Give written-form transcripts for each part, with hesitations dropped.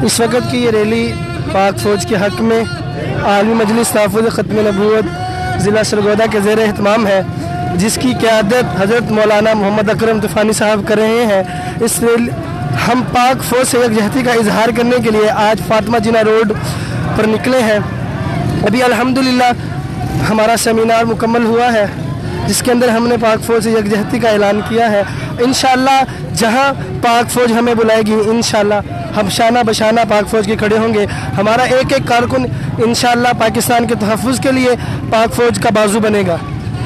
اس وقت کی یہ ریلی پاک فوج کے حق میں عالمی مجلس تحفظ ختم نبوت ضلع سرگودا کے زیر اہتمام ہے، جس کی قیادت حضرت مولانا محمد اکرم طوفانی صاحب کر رہے ہیں۔ اس ریلی ہم پاک فوج سے یکجہتی کا اظہار کرنے کے لیے آج فاطمہ جناح روڈ پر نکلے ہیں۔ ابھی الحمدللہ ہمارا سیمینار مکمل ہوا ہے، جس کے اندر ہم نے پاک فوج سے یکجہتی کا اعلان کیا ہے۔ انشاءاللہ جہاں پاک فوج ہمیں بلائے گی، انشاءاللہ ہم شانہ بشانہ پاک فوج کے کھڑے ہوں گے۔ ہمارا ایک ایک کارکن انشاءاللہ پاکستان کے تحفظ کے لیے پاک فوج کا بازو بنے گا۔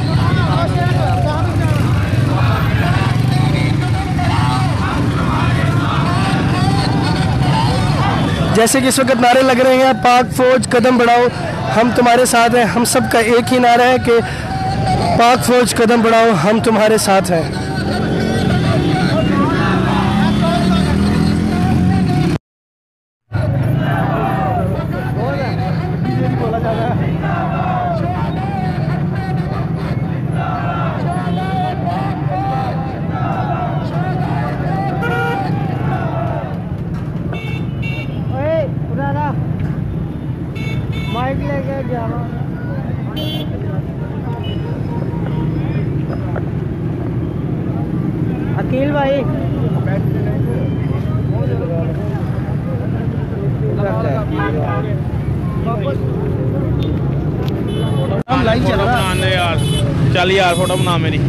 جیسے کہ اس وقت نعرے لگ رہے ہیں، پاک فوج قدم بڑھاؤ، ہم تمہارے ساتھ ہیں۔ ہم سب کا ایک ہی نعرہ ہے کہ پاک فوج قدم بڑھاؤ، ہم تمہارے ساتھ ہیں۔ عقیل بھائی چل یار فوٹو بنا میری۔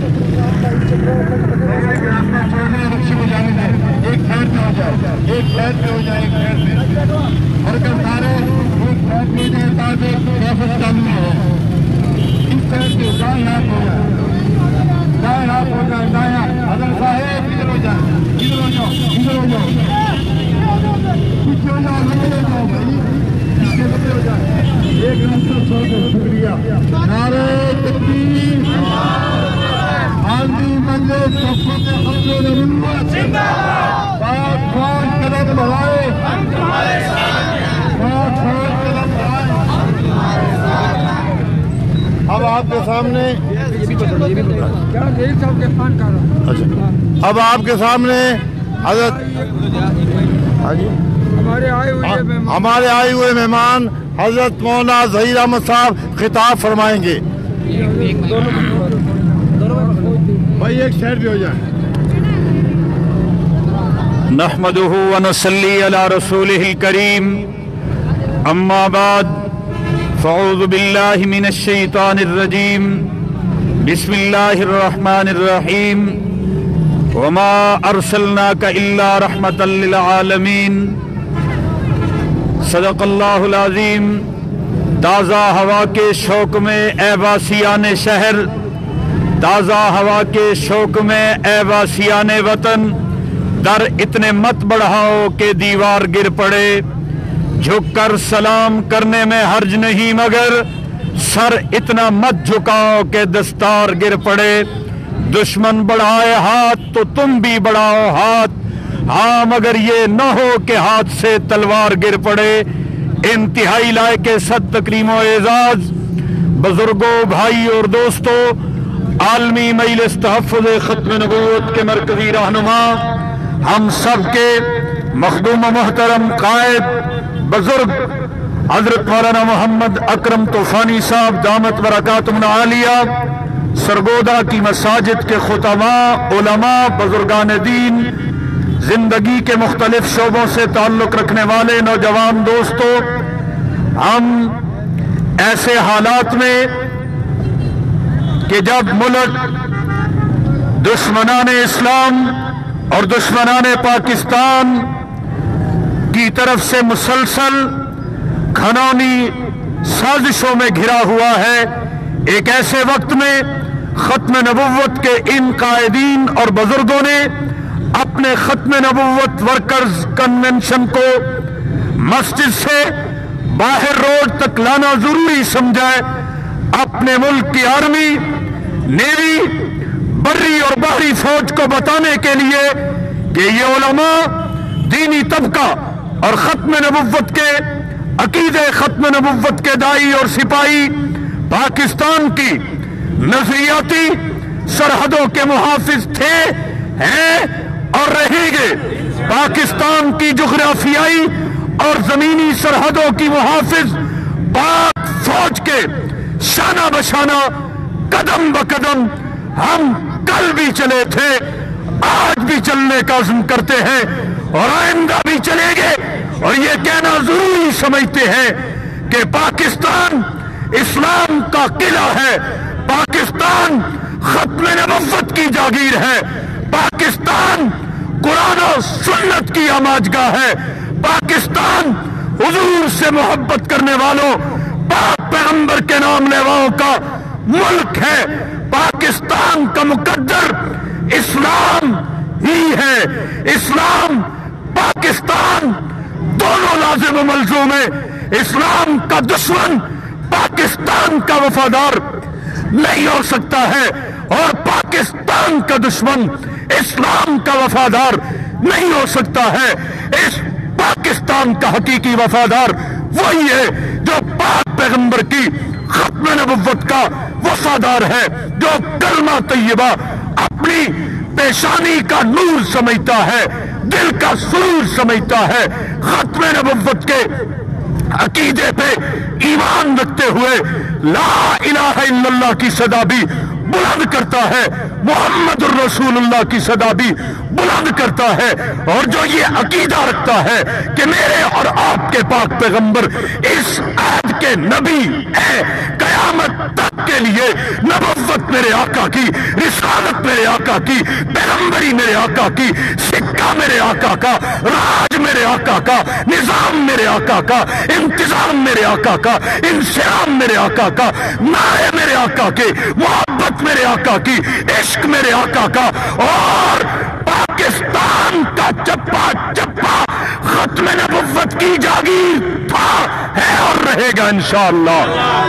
اب آپ کے سامنے حضرت ہمارے آئے ہوئے مہمان حضرت مولانا ظہیر احمد صاحب خطاب فرمائیں گے۔ بھائی ایک شہر بھی ہو جائے۔ نحمده ونصلي على رسوله الكريم اما بعد فاعوذ بالله من الشيطان الرجيم بسم الله الرحمن الرحيم وما ارسلناك الا رحمة للعالمين صدق اللہ العظیم۔ تازہ ہوا کے شوق میں اے واسیان شہر، تازہ ہوا کے شوق میں اے واسیان وطن، در اتنے مت بڑھاؤ کہ دیوار گر پڑے۔ جھک کر سلام کرنے میں حرج نہیں، مگر سر اتنا مت جھکاؤ کہ دستار گر پڑے۔ دشمن بڑھائے ہاتھ تو تم بھی بڑھاؤ ہاتھ، ہاں مگر یہ نہ ہو کہ ہاتھ سے تلوار گر پڑے۔ انتہائی لائق صد تکریم و اعزاز بزرگوں، بھائی اور دوستوں، عالمی مجلس تحفظ ختم نبوت کے مرکزی رہنما، ہم سب کے مخدوم و محترم قائد بزرگ حضرت مولانا محمد اکرم طوفانی صاحب دامت برکاتہم العالیہ، سرگودا کی مساجد کے خطباء، علماء، بزرگان دین، زندگی کے مختلف شعبوں سے تعلق رکھنے والے نوجوان دوستوں، ہم ایسے حالات میں کہ جب ملک دشمنان اسلام اور دشمنان پاکستان کی طرف سے مسلسل گھناؤنی سازشوں میں گھرا ہوا ہے، ایک ایسے وقت میں ختم نبوت کے ان قائدین اور بزرگوں نے اپنے ختم نبوت ورکرز کنونشن کو مسجد سے باہر روڈ تک لانا ضروری سمجھا ہے۔ اپنے ملک کی آرمی، نیوی، بری اور بحری فوج کو بتانے کے لیے کہ یہ علماء، دینی طبقہ اور ختم نبوت کے عقیدے، ختم نبوت کے داعی اور سپاہی پاکستان کی نظریاتی سرحدوں کے محافظ تھے، ہیں اور رہیں گے۔ پاکستان کی جغرافیائی اور زمینی سرحدوں کی محافظ پاک فوج کے شانہ بشانہ قدم بقدم ہم کل بھی چلے تھے، آج بھی چلنے کا عزم کرتے ہیں اور آئندہ بھی چلیں گے، اور یہ کہنا ضروری سمجھتے ہیں کہ پاکستان اسلام کا قلعہ ہے، پاکستان ختم نبوت کی جاگیر ہے، پاکستان قرآن و سنت کی آماجگاہ ہے، پاکستان حضور سے محبت کرنے والوں پاک پیغمبر کے نام لیواؤں کا ملک ہے، پاکستان کا مقدر اسلام ہی ہے، اسلام پاکستان دونوں لازم و ملزوم ہے، اسلام کا دشمن پاکستان کا وفادار نہیں ہو سکتا ہے اور پاکستان کا دشمن اسلام کا وفادار نہیں ہو سکتا ہے۔ اس پاکستان کا حقیقی وفادار وہی ہے جو پاک پیغمبر کی ختم نبوت کا وفادار ہے، جو کلمہ طیبہ اپنی پیشانی کا نور سمجھتا ہے، دل کا سرور سمجھتا ہے، ختم نبوت کے عقیدے پہ ایمان رکھتے ہوئے لا الہ الا اللہ کی صدا بھی بلند کرتا ہے، محمد الرسول اللہ کی صدا بھی بلند کرتا ہے، اور جو یہ عقیدہ رکھتا ہے کہ میرے اور آپ کے پاک پیغمبر اس عہد کے نبی ہیں، قیامت تک کے لیے نبوت میرے آقا کی، رسالت میرے آقا کی، پیغمبری میرے آقا کی، سکہ میرے آقا کا، راج میرے آقا کا، نظام میرے آقا کا، انتظام میرے آقا کا، انسلام میرے آقا کا، نعرے میرے آقا کے، محبت میرے آقا کی، عشق میرے آقا کا، اور پاکستان کا چپا چپا ختم نبوت کی جاگیر تھا، ہے اور رہے گا انشاءاللہ۔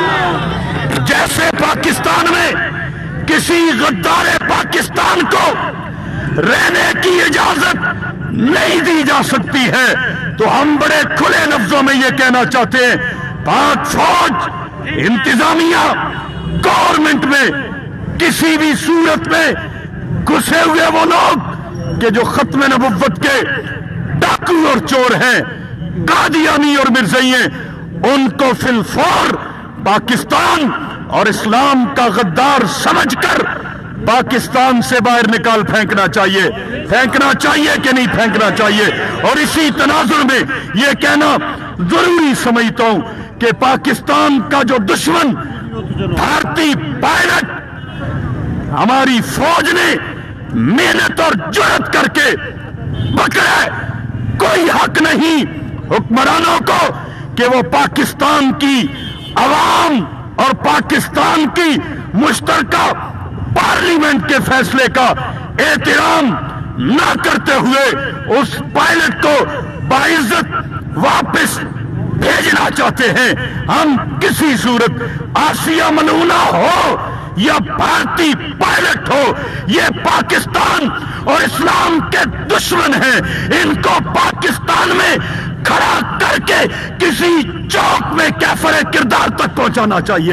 جیسے پاکستان میں کسی غدار پاکستان کو رہنے کی اجازت نہیں دی جا سکتی ہے، تو ہم بڑے کھلے لفظوں میں یہ کہنا چاہتے ہیں، پاک فوج، انتظامیہ، گورنمنٹ میں کسی بھی صورت میں گھسے ہوئے وہ لوگ کہ جو ختم نبوت کے ڈاکو اور چور ہیں، قادیانی اور مرزائی ہیں، ان کو فی الفور پاکستان اور اسلام کا غدار سمجھ کر پاکستان سے باہر نکال پھینکنا چاہیے، پھینکنا چاہیے کہ نہیں پھینکنا چاہیے۔ اور اسی تناظر میں یہ کہنا ضروری سمجھتا ہوں کہ پاکستان کا جو دشمن بھارتی پائلٹ ہماری فوج نے محنت اور جرأت کر کے پکڑا ہے، کوئی حق نہیں حکمرانوں کو کہ وہ پاکستان کی عوام اور پاکستان کی مشترکہ پارلیمنٹ کے فیصلے کا احترام نہ کرتے ہوئے اس پائلٹ کو باعزت واپس بھیجنا چاہتے ہیں۔ ہم کسی صورت آسیہ ملونہ ہو یا بھارتی پائلٹ ہو، یہ پاکستان اور اسلام کے دشمن ہیں، ان کو پاکستان میں کھڑا کر کے کسی چوک میں کیفر کردار تک پہنچانا چاہیے۔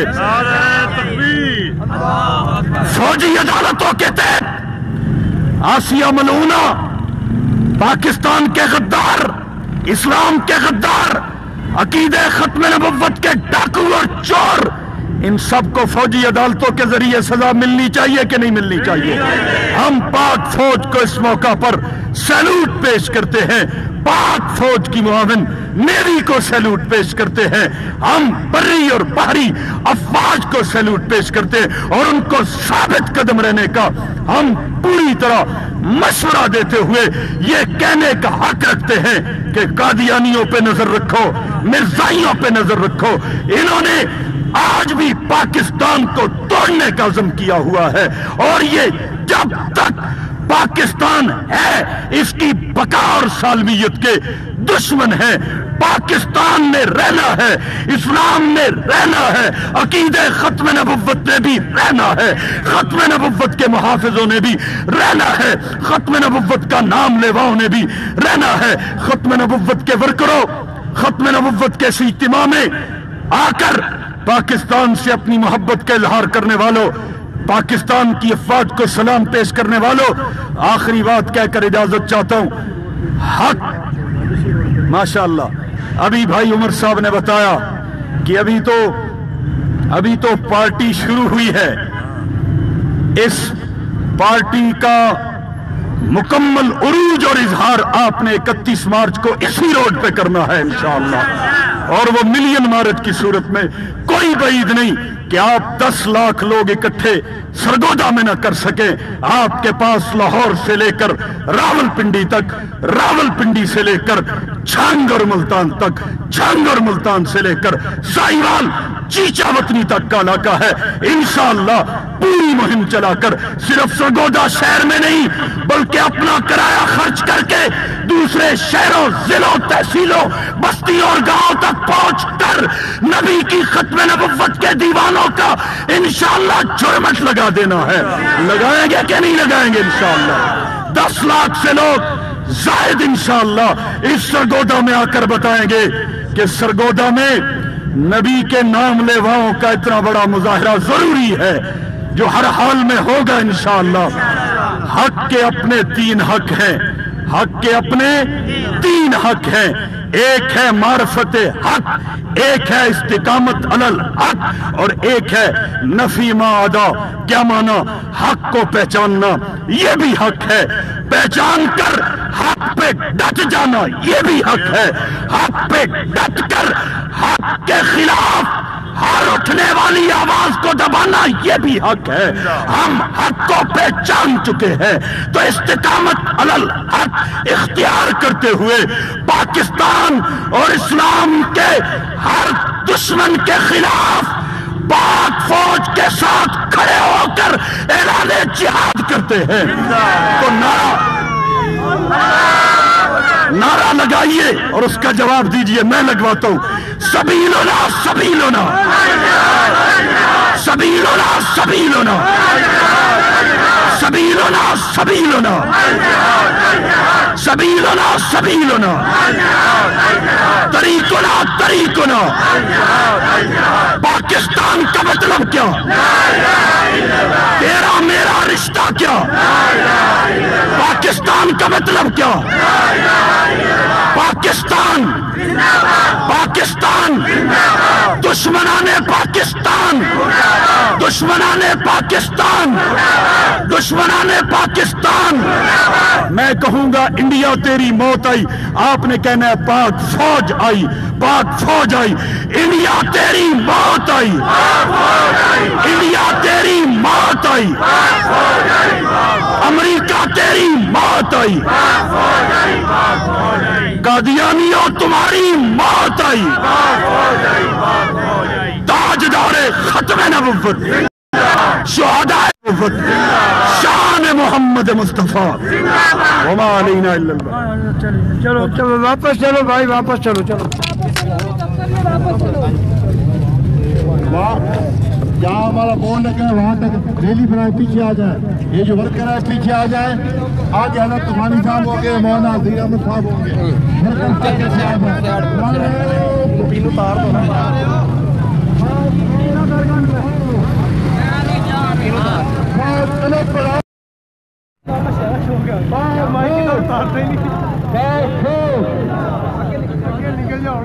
فوجی عدالتوں کے تحت آسیہ ملونہ، پاکستان کے غدار، اسلام کے غدار، عقیدہ ختم نبوت کے ڈاکو اور چور، ان سب کو فوجی عدالتوں کے ذریعے سزا ملنی چاہیے کہ نہیں ملنی چاہیے؟ ہم پاک فوج کو اس موقع پر سیلوٹ پیش کرتے ہیں، پاک فوج کی معاون نیوی کو سیلوٹ پیش کرتے ہیں، ہم بری اور بحری افواج کو سیلوٹ پیش کرتے ہیں، اور ان کو ثابت قدم رہنے کا ہم پوری طرح مشورہ دیتے ہوئے یہ کہنے کا حق رکھتے ہیں کہ قادیانیوں پہ نظر رکھو، مرزائیوں پہ نظر رکھو، انہوں نے آج بھی پاکستان کو توڑنے کا عزم کیا ہوا ہے، اور یہ جب تک پاکستان ہے اس کی بقا اور سالمیت کے دشمن ہیں۔ پاکستان نے رہنا ہے، اسلام نے رہنا ہے، عقیدہ ختم نبوت نے بھی رہنا ہے، ختم نبوت کے محافظوں نے بھی رہنا ہے، ختم نبوت کا نام لیواؤں نے بھی رہنا ہے، ختم نبوت کے ورکروں، ختم نبوت کے اجتماع میں آ کر پاکستان سے اپنی محبت کا اظہار کرنے والوں، پاکستان کی افواج کو سلام پیش کرنے والوں، آخری بات کہہ کر اجازت چاہتا ہوں۔ حق ماشاءاللہ अभी भाई उमर साहब ने बताया कि अभी तो पार्टी शुरू हुई है। इस पार्टी का मुकम्मल उरूज और इजहार आपने 31 मार्च को इसी रोड पे करना है इंशाअल्लाह। और वो मिलियन मार्च की सूरत में कोई बईद नहीं कि आप 10 लाख लोग इकट्ठे सरगोदा में न कर सके। आपके पास लाहौर से लेकर रावलपिंडी तक, रावलपिंडी से लेकर झांग और मुल्तान तक, झांग और मुल्तान से लेकर साहिवाल चीचावतनी तक का इलाका है। इंशाअल्लाह पूरी मुहिम चलाकर सिर्फ सरगोदा शहर में नहीं बल्कि अपना किराया खर्च करके दूसरे शहरों, जिलों, तहसीलों, बस्तियों और गांवों तक पहुंचकर नबी की खत्म नबुव्वत के दीवानों का इंशाअल्लाह जुर्मत लगा देना है। लगाएंगे कि नहीं लगाएंगे? इंशाअल्लाह 10 लाख से लोग जायद इंशाअल्लाह इस सरगोदा में आकर बताएंगे कि सरगोदा में नबी के नाम लेवाओं का इतना बड़ा मुजाहरा जरूरी है जो हर हाल में होगा इंशाअल्लाह। हक के अपने 3 हक हैं, हक के अपने 3 हक हैं। एक है मारफत हक, एक है इस्तिकामत अलल हक और एक है नफी मा अदा। क्या माना? हक को पहचानना ये भी हक है, पहचान कर हक पे डट जाना ये भी हक है, हक पे डट कर हक के खिलाफ हर उठने वाली आवाज को दबाना ये भी हक है। हम हक को पहचान चुके हैं तो इस्तिकामत अलल हक इख्तियार करते हुए पाकिस्तान और इस्लाम के हर दुश्मन के खिलाफ पाक फौज के साथ खड़े होकर ऐलाने जिहाद करते हैं। तो नारा लगाइए और उसका जवाब दीजिए। मैं लगवाता हूं, सबीलुना सबीलुना सबीलुना सबीलुना सबीलुना सबीलुना सबीलुना सबीलुना तरीकुना तरीकुना। पाकिस्तान का मतलब क्या? तेरा मेरा रिश्ता क्या? पाकिस्तान का मतलब क्या? पाकिस्तान, पाकिस्तान, दुश्मनाने पाकिस्तान, दुश्मनाने पाकिस्तान, दुश्मनाने पाकिस्तान। मैं कहूंगा इंडिया तेरी मौत आई, आपने कहना है पाक फौज आई, पाक फौज आई। इंडिया तेरी मौत आई, इंडिया तेरी मौत आई, अमेरिका तेरी मौत आई, कादियानियों तुम्हारी मौत आई। ताजदारे खत्म नबुव्वत, शुहदाए नबुव्वत, शान मोहम्मद मुस्तफा, वमा अलैना इल्लल्लाह। चलो चलो वापस चलो भाई, वापस चलो चलो। जहाँ हमारा बोर्ड लगा है वहाँ तक रैली बनाए, पीछे आ जाए। ये जो वर्कर है पीछे आ जाए। आगे हजरत तूफानी साहब होंगे, मौलाना ज़हीर अहमद साहब होंगे। निकल जाओ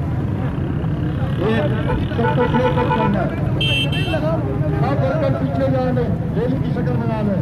पीछे जाने रैली की शक्ल बना ले।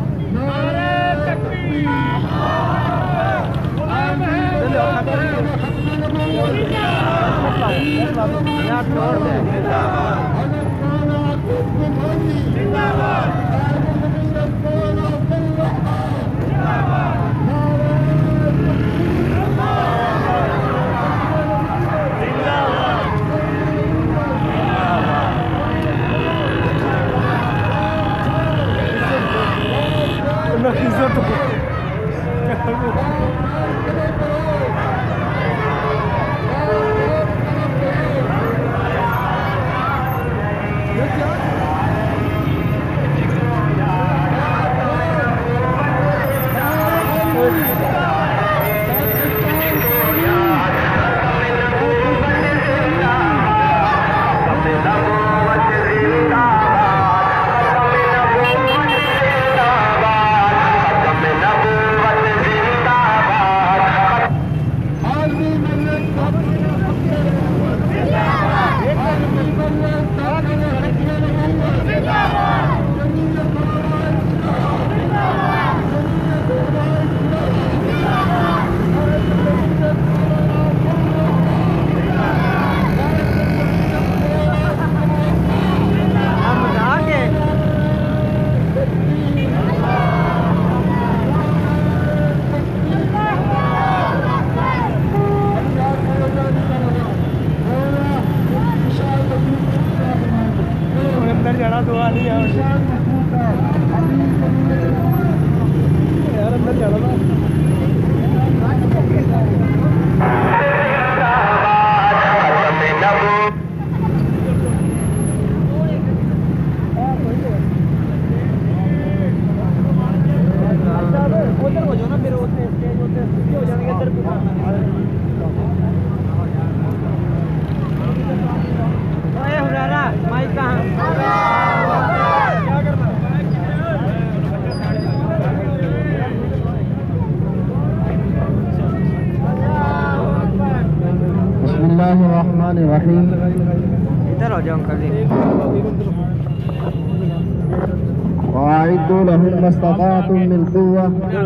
बिस्मिल्लाहिर्रहमानिर्रहीम। इधर हो जाओ अंकल जी। वअइद्दू लहुम मस्तताअतुम मिन कुव्वा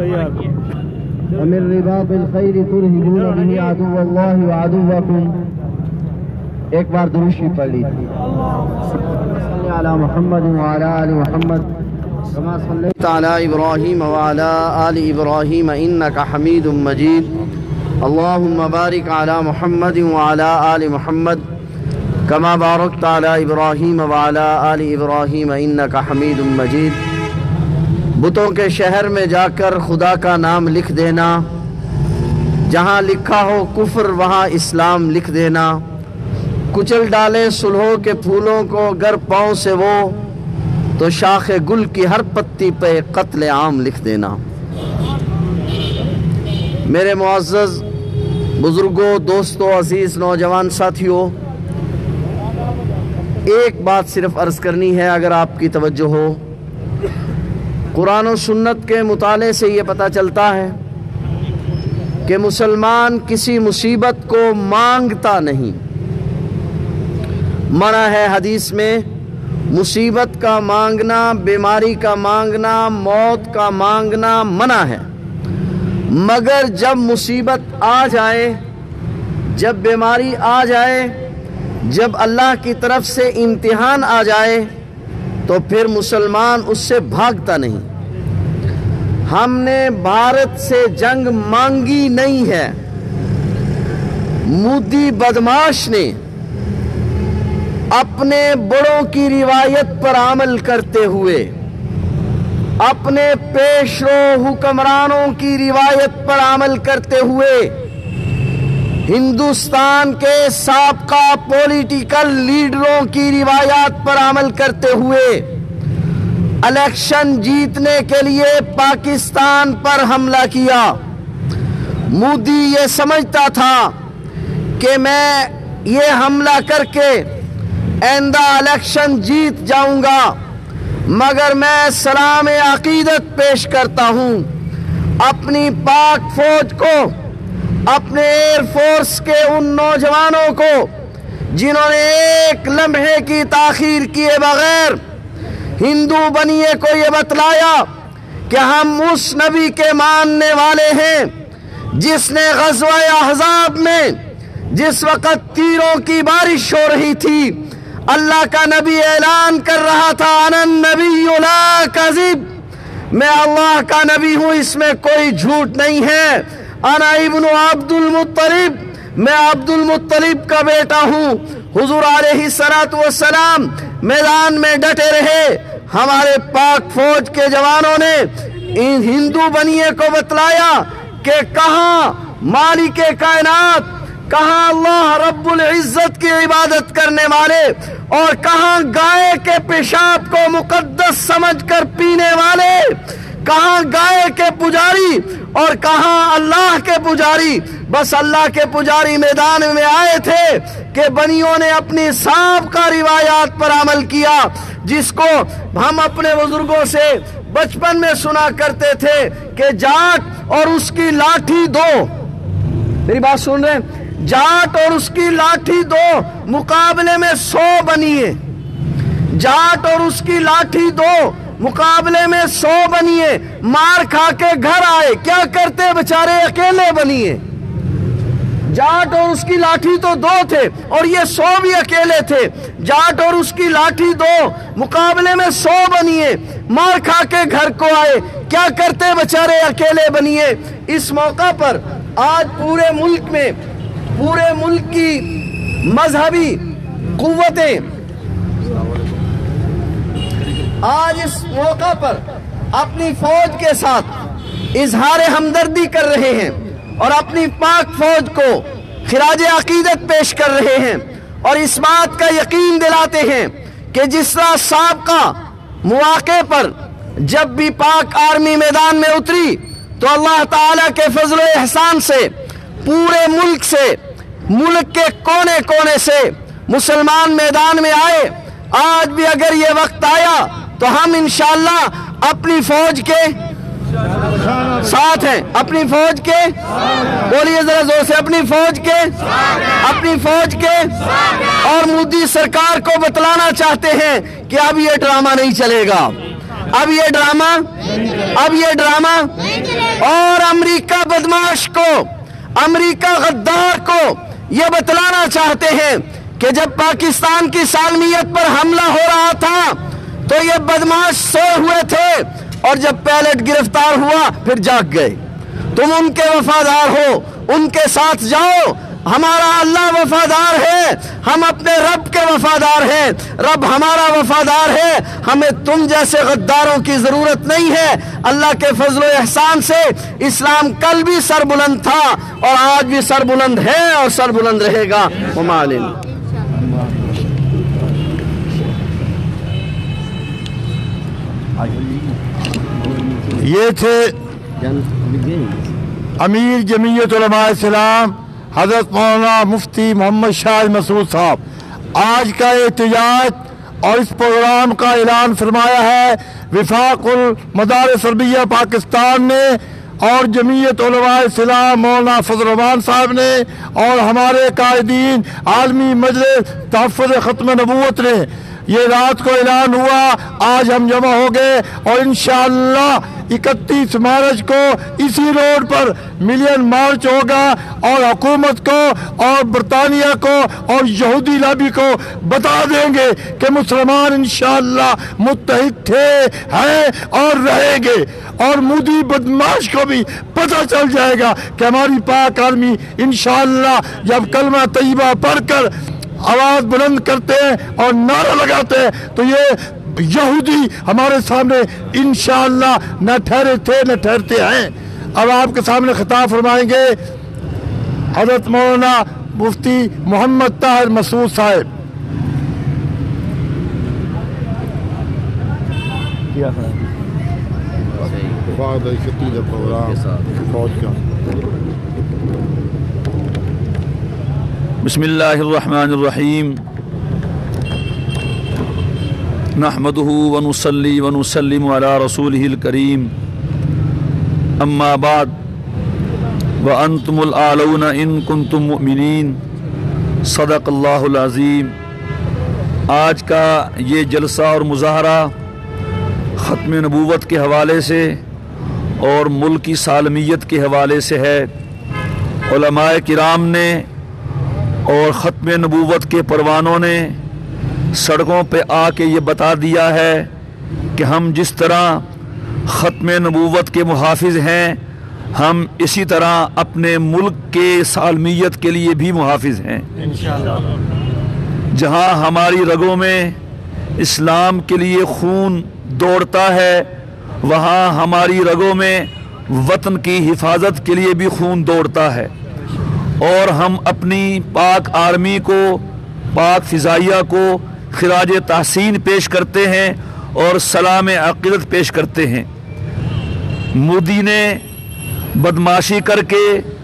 वमिन रिबातिल खैर तुरहिबून बिही अदुव्वल्लाहि व अदुव्वकुम। एक बार दुरूद शरीफ पढ़ लीजिए। सल्ली अला मुहम्मद व अला आलि मुहम्मद कमा सल्लैता अला इब्राहीम व अला आलि इब्राहीम इन्नका हमीदुम मजीद। अल्लाहुम्मा बारिक अला मुहम्मद व अला आलि मुहम्मद कमा बारकता अला इब्राहीम व अला आलि इब्राहीम इन्नका हमीदुम मजीद। बुतों के शहर में जाकर खुदा का नाम लिख देना, जहाँ लिखा हो कुफ्र वहाँ इस्लाम लिख देना। कुचल डाले सुलहों के फूलों को गर पाँव से वो, तो शाखे गुल की हर पत्ती पे कत्ल आम लिख देना। मेरे मुअज़्ज़ज़ बुजुर्गों, दोस्तों, अजीज नौजवान साथियों, एक बात सिर्फ अर्ज करनी है अगर आपकी तवज्जो हो। कुरान और सुन्नत के मुताले से ये पता चलता है कि मुसलमान किसी मुसीबत को मांगता नहीं। मना है हदीस में मुसीबत का मांगना, बीमारी का मांगना, मौत का मांगना मना है। मगर जब मुसीबत आ जाए, जब बीमारी आ जाए, जब अल्लाह की तरफ से इम्तिहान आ जाए, तो फिर मुसलमान उससे भागता नहीं। हमने भारत से जंग मांगी नहीं है। मोदी बदमाश ने अपने बड़ों की रिवायत पर अमल करते हुए, अपने पेशरो हुक्मरानों की रिवायत पर अमल करते हुए, हिंदुस्तान के साबका पॉलिटिकल लीडरों की रिवायत पर अमल करते हुए इलेक्शन जीतने के लिए पाकिस्तान पर हमला किया। मोदी ये समझता था कि मैं ये हमला करके आइंदा इलेक्शन जीत जाऊंगा, मगर मैं सलाम अकीदत पेश करता हूं अपनी पाक फौज को, अपने एयर फोर्स के उन नौजवानों को जिन्होंने एक लम्हे की ताखीर किए बगैर हिंदू बनिए को ये बतलाया कि हम उस नबी के मानने वाले हैं जिसने ग़ज़वा अहज़ाब में जिस वक़्त तीरों की बारिश हो रही थी, अल्लाह का नबी ऐलान कर रहा था, अनन नबी ला कज़िब, मैं अल्लाह का नबी हूँ, इसमें कोई झूठ नहीं है। अना इब्नु अब्दुल मुत्तलिब, मैं अब्दुल मुत्तलिब का बेटा हूँ। हुजूर अलैहिस्सलातु वस्सलाम मैदान में डटे रहे। हमारे पाक फौज के जवानों ने इन हिंदू बनिए को बतलाया कि कहाँ मालिके कायनात, कहाँ अल्लाह रब्बुल इज्जत की इबादत करने वाले, और कहाँ गाय के पेशाब को मुकद्दस समझकर पीने वाले, कहाँ गाय के पुजारी और कहाँ अल्लाह के पुजारी। बस अल्लाह के पुजारी मैदान में आए थे कि बनियों ने अपनी साबका रिवायात पर अमल किया, जिसको हम अपने बुजुर्गों से बचपन में सुना करते थे कि जाट और उसकी लाठी दो, मेरी बात सुन रहे हैं, जाट और उसकी लाठी दो मुकाबले में 100 बनिए, जाट और उसकी लाठी दो मुकाबले में 100 बनिए, मार खा के घर आए, क्या करते बेचारे, अकेले बनिए। जाट और उसकी लाठी तो 2 थे और ये 100 भी अकेले थे। जाट और उसकी लाठी 2 मुकाबले में 100 बनिए, मार खा के घर को आए, क्या करते बेचारे, अकेले बनिए। इस मौका पर आज पूरे मुल्क में, पूरे मुल्क की मजहबी कुव्वतें آج اس موقع پر اپنی فوج کے ساتھ اظہار ہمدردی کر رہے ہیں اور اپنی پاک فوج کو خراج عقیدت پیش کر رہے ہیں اور اس بات کا یقین دلاتے ہیں کہ جس طرح سابقہ مواقع پر جب بھی پاک آرمی میدان میں اتری تو اللہ تعالیٰ کے فضل و احسان سے پورے ملک سے، ملک کے کونے کونے سے مسلمان میدان میں آئے، آج بھی اگر یہ وقت آیا تو ہم انشاءاللہ اپنی فوج کے ساتھ ہیں، اپنی فوج کے، بولیے ذرا زور سے، اپنی فوج کے اور مودی سرکار کو بتلانا چاہتے ہیں کہ اب یہ ڈرامہ نہیں چلے گا، اب یہ ڈرامہ اور امریکہ بدماش کو، امریکہ غدار کو یہ بتلانا چاہتے ہیں کہ جب پاکستان کی سالمیت پر حملہ ہو رہا تھا تو یہ بدماش سوئے ہوئے تھے اور جب پیلٹ گرفتار ہوا پھر جاگ گئے۔ تم ان کے وفادار ہو، ان کے ساتھ جاؤ، ہمارا اللہ وفادار ہے، ہم اپنے رب کے وفادار ہیں، رب ہمارا وفادار ہے، ہمیں تم جیسے غداروں کی ضرورت نہیں ہے۔ اللہ کے فضل و احسان سے اسلام کل بھی سر بلند تھا اور آج بھی سر بلند ہے اور سر بلند رہے گا۔ یہ تھے امیر جمعیت علماء اسلام حضرت مولانا مفتی محمد شاہ مسعود صاحب۔ آج کا احتجاج اور اس پروگرام کا اعلان فرمایا ہے وفاق المدارس عربیہ پاکستان نے اور جمعیت علماء اسلام مولانا فضل الرحمان صاحب نے اور ہمارے قائدین عالمی مجلس تحفظ ختم نبوت نے۔ یہ رات کو اعلان ہوا، آج ہم جمع ہو گئے اور انشاءاللہ 31 مارچ کو اسی روڈ پر ملین مارچ ہوگا اور حکومت کو اور برطانیہ کو اور یہودی لابی کو بتا دیں گے کہ مسلمان انشاءاللہ متحد تھے، ہیں اور رہیں گے، اور مودی بدماش کو بھی پتہ چل جائے گا کہ ہماری پاک آرمی انشاءاللہ جب کلمہ طیبہ پڑھ کر آواز بلند کرتے ہیں اور نعرہ لگاتے ہیں تو یہ یہودی ہمارے سامنے انشاءاللہ نہ ٹھہرے تھے نہ ٹھہرتے ہیں۔ اب آپ کے سامنے خطاب فرمائیں گے حضرت مولانا مفتی محمد طاہر مسعود صاحب۔ بسم اللہ الرحمن الرحیم، نحمده ونصلی ونسلم علی رسولہ الکریم، اما بعد وانتم الاعلون ان کنتم مؤمنین، صدق اللہ العظیم۔ آج کا یہ جلسہ اور مظاہرہ ختم نبوت کے حوالے سے اور ملک کی سالمیت کے حوالے سے ہے۔ علماء کرام نے اور ختم نبوت کے پروانوں نے سڑکوں پہ آ کے یہ بتا دیا ہے کہ ہم جس طرح ختم نبوت کے محافظ ہیں، ہم اسی طرح اپنے ملک کے سالمیت کے لیے بھی محافظ ہیں۔ جہاں ہماری رگوں میں اسلام کے لیے خون دوڑتا ہے، وہاں ہماری رگوں میں وطن کی حفاظت کے لیے بھی خون دوڑتا ہے، اور ہم اپنی پاک آرمی کو، پاک فضائیہ کو خراج تحسین پیش کرتے ہیں اور سلام عقیدت پیش کرتے ہیں۔ مودی نے بدماشی کر کے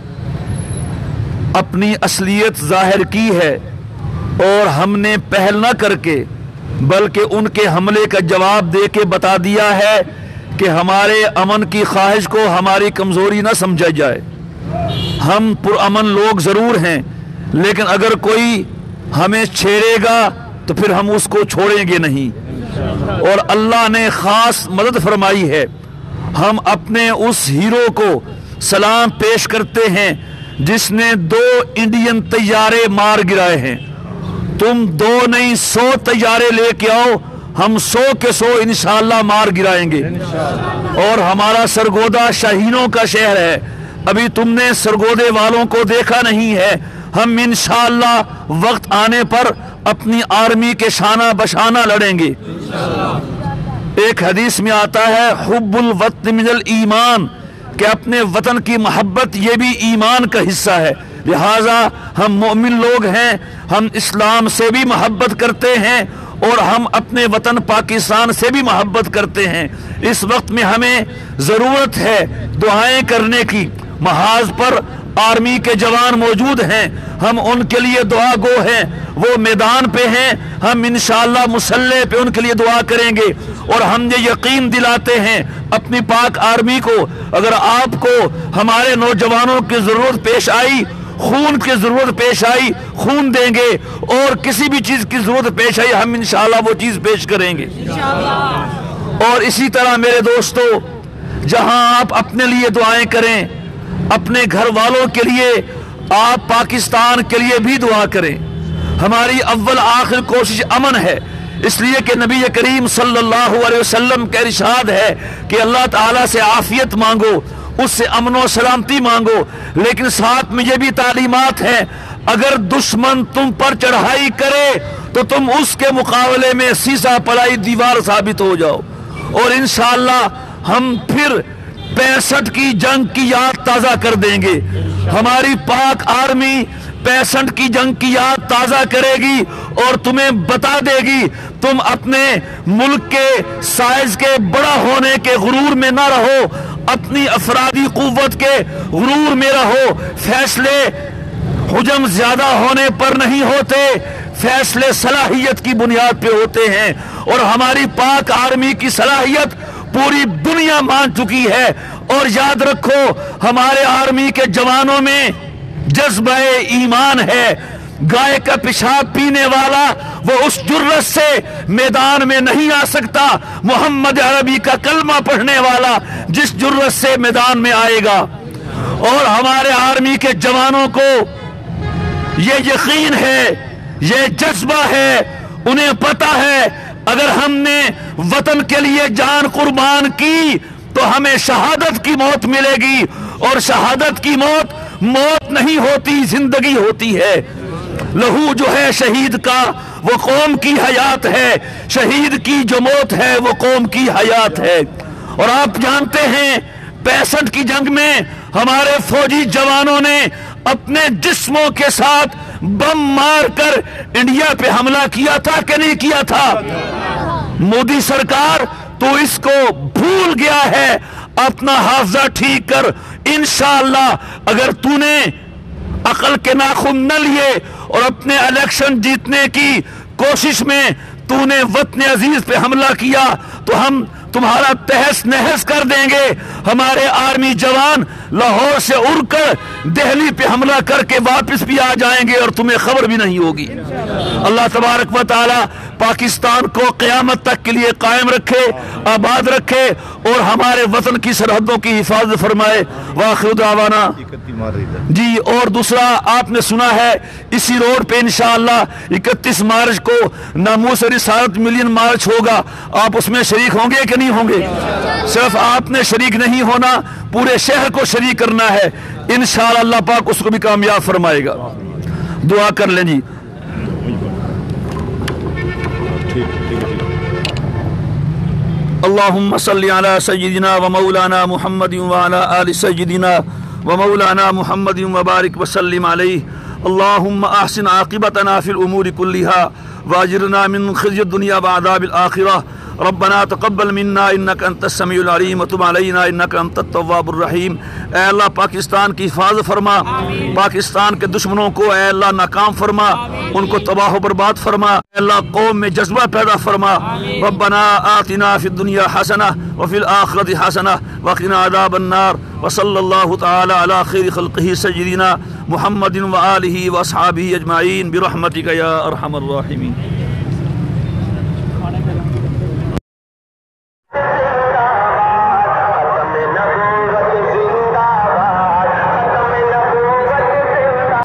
اپنی اصلیت ظاہر کی ہے اور ہم نے پہل نہ کر کے بلکہ ان کے حملے کا جواب دے کے بتا دیا ہے کہ ہمارے امن کی خواہش کو ہماری کمزوری نہ سمجھا جائے۔ ہم پرامن لوگ ضرور ہیں، لیکن اگر کوئی ہمیں چھیڑے گا تو پھر ہم اس کو چھوڑیں گے نہیں، اور اللہ نے خاص مدد فرمائی ہے۔ ہم اپنے اس ہیرو کو سلام پیش کرتے ہیں جس نے 2 انڈین طیارے مار گرائے ہیں۔ تم 2 نہیں 100 طیارے لے کے آؤ، ہم 100 کے 100 انشاءاللہ مار گرائیں گے۔ اور ہمارا سرگودا شاہینوں کا شہر ہے، ابھی تم نے سرگودے والوں کو دیکھا نہیں ہے۔ ہم انشاءاللہ وقت آنے پر اپنی آرمی کے شانہ بشانہ لڑیں گے۔ ایک حدیث میں آتا ہے حب الوطن من الایمان، کہ اپنے وطن کی محبت یہ بھی ایمان کا حصہ ہے. لہٰذا ہم مومن لوگ ہیں، ہم اسلام سے بھی محبت کرتے ہیں اور ہم اپنے وطن پاکستان سے بھی محبت کرتے ہیں. اس وقت میں ہمیں ضرورت ہے دعائیں کرنے کی. محاذ پر آرمی کے جوان موجود ہیں، ہم ان کے لیے دعا گو ہیں. وہ میدان پہ ہیں، ہم انشاءاللہ مسلح پہ ان کے لیے دعا کریں گے. اور ہم یہ یقین دلاتے ہیں اپنی پاک آرمی کو، اگر آپ کو ہمارے نوجوانوں کی ضرورت پیش آئی، خون کی ضرورت پیش آئی، خون دیں گے، اور کسی بھی چیز کی ضرورت پیش آئی ہم انشاءاللہ وہ چیز پیش کریں گے. اور اسی طرح میرے دوستو، جہاں آپ اپنے لیے دعائیں کریں، اپنے گھر والوں کے لیے، آپ پاکستان کے لیے بھی دعا کریں. ہماری اول آخر کوشش امن ہے، اس لیے کہ نبی کریم صلی اللہ علیہ وسلم کا ارشاد ہے کہ اللہ تعالیٰ سے عافیت مانگو، اس سے امن و سلامتی مانگو. لیکن ساتھ میں یہ بھی تعلیمات ہیں، اگر دشمن تم پر چڑھائی کرے تو تم اس کے مقابلے میں سیسا پلائی دیوار ثابت ہو جاؤ. اور انشاءاللہ ہم پھر 65 کی جنگ کی یاد تازہ کر دیں گے. ہماری پاک آرمی 65 کی جنگ کی یاد تازہ کرے گی اور تمہیں بتا دے گی تم اپنے ملک کے سائز کے بڑا ہونے کے غرور میں نہ رہو، اپنی افرادی قوت کے غرور میں رہو. فیصلے حجم زیادہ ہونے پر نہیں ہوتے، فیصلے صلاحیت کی بنیاد پہ ہوتے ہیں. اور ہماری پاک آرمی کی صلاحیت پوری دنیا مان چکی ہے. اور یاد رکھو ہمارے آرمی کے جوانوں میں جذبہ ایمان ہے. گائے کا پیشاب پینے والا وہ اس جرت سے میدان میں نہیں آ سکتا محمد عربی کا کلمہ پڑھنے والا جس جرت سے میدان میں آئے گا. اور ہمارے آرمی کے جوانوں کو یہ یقین ہے، یہ جذبہ ہے، انہیں پتہ ہے اگر ہم نے وطن کے لیے جان قربان کی تو ہمیں شہادت کی موت ملے گی. اور شہادت کی موت موت نہیں ہوتی، زندگی ہوتی ہے. لہو جو ہے شہید کا وہ قوم کی حیات ہے، شہید کی جو موت ہے وہ قوم کی حیات ہے. اور آپ جانتے ہیں 65 کی جنگ میں ہمارے فوجی جوانوں نے اپنے جسموں کے ساتھ بم مار کر انڈیا پہ حملہ کیا تھا کہ نہیں کیا تھا؟ مودی سرکار تو اس کو بھول گیا ہے، اپنا حافظہ ٹھیک کر. انشاءاللہ اگر تو نے عقل کے ناخن نہ لیے اور اپنے الیکشن جیتنے کی کوشش میں تو نے وطن عزیز پہ حملہ کیا تو ہم تمہارا تہس نہس کر دیں گے. ہمارے آرمی جوان لاہور سے اڑ کر دہلی پہ حملہ کر کے واپس بھی آ جائیں گے اور تمہیں خبر بھی نہیں ہوگی. اللہ تبارک و تعالی پاکستان کو قیامت تک کے لیے قائم رکھے، آباد رکھے اور ہمارے وطن کی سرحدوں کی حفاظت فرمائے. وآخر دعوانا جی. اور دوسرا آپ نے سنا ہے اسی روڈ پہ انشاءاللہ 31 مارچ کو ناموس رسالت ملین مارچ ہوگا. آپ اس میں شریک ہوں گے کہ نہیں ہوں گے؟ صرف آپ نے شریک نہیں ہونا، پورے شہر کو شریک کرنا ہے. انشاءاللہ اللہ پاک اس کو بھی کامیاب فرمائے گا. دعا کر لیں جی. اللہم صلی علی سیدنا و مولانا محمد وعلی آل سیدنا و مولانا محمد وبارک وسلم علیہ. اللہم احسن عاقبتنا فی الامور کلہا واجرنا من خزی الدنیا وعذاب الآخرہ. ربنا تقبل منا انک انت السمیع العلیم وتب علینا انک انت التواب الرحیم. اے اللہ پاکستان کی حفاظت فرما، پاکستان کے دشمنوں کو اے اللہ ناکام فرما، ان کو تباہ و برباد فرما. اے اللہ قوم میں جذبہ پیدا فرما. ربنا آتنا فی الدنیا حسنہ وفی الآخرۃ حسنہ وقنا عذاب النار. وصلی اللہ تعالی علی خیر خلقہ سیدنا محمد وآلہ واصحابہ اجمعین برحمتک یا ارحم الراحمین.